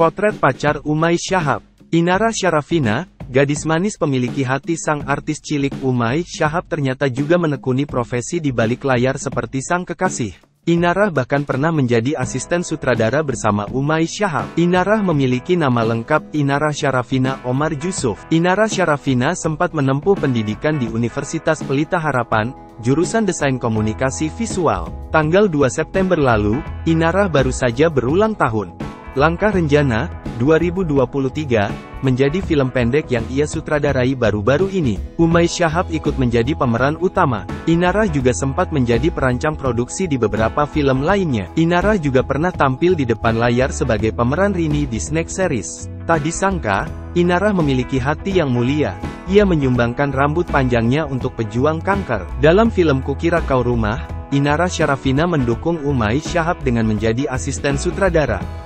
Potret pacar Umay Shahab. Inara Syarafina, gadis manis pemiliki hati sang artis cilik Umay Shahab ternyata juga menekuni profesi di balik layar seperti sang kekasih. Inara bahkan pernah menjadi asisten sutradara bersama Umay Shahab. Inara memiliki nama lengkap Inara Syarafina Omar Jusuf. Inara Syarafina sempat menempuh pendidikan di Universitas Pelita Harapan, jurusan Desain Komunikasi Visual. Tanggal 2 September lalu, Inara baru saja berulang tahun. Langkah Renjana, 2023, menjadi film pendek yang ia sutradarai baru-baru ini. Umay Shahab ikut menjadi pemeran utama. Inara juga sempat menjadi perancang produksi di beberapa film lainnya. Inara juga pernah tampil di depan layar sebagai pemeran Rini di Snack Series. Tak disangka, Inara memiliki hati yang mulia. Ia menyumbangkan rambut panjangnya untuk pejuang kanker. Dalam film Kukira Kau Rumah, Inara Syarafina mendukung Umay Shahab dengan menjadi asisten sutradara.